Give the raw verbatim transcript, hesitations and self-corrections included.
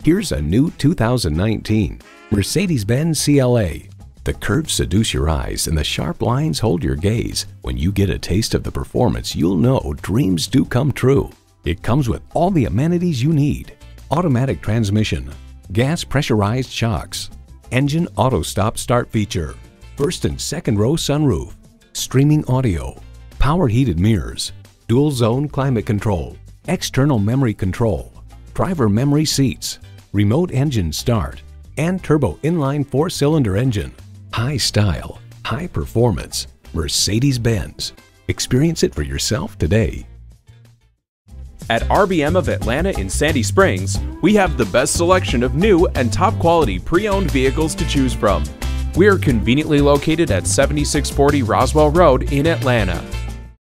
Here's a new two thousand nineteen Mercedes-Benz C L A. The curves seduce your eyes and the sharp lines hold your gaze. When you get a taste of the performance, you'll know dreams do come true. It comes with all the amenities you need: automatic transmission, gas pressurized shocks, engine auto stop start feature, first and second row sunroof, streaming audio, power heated mirrors, dual zone climate control, external memory control, driver memory seats, remote engine start, and turbo inline four-cylinder engine. High style, high performance, Mercedes-Benz. Experience it for yourself today. At R B M of Atlanta in Sandy Springs, we have the best selection of new and top quality pre-owned vehicles to choose from. We are conveniently located at seventy-six forty Roswell Road in Atlanta.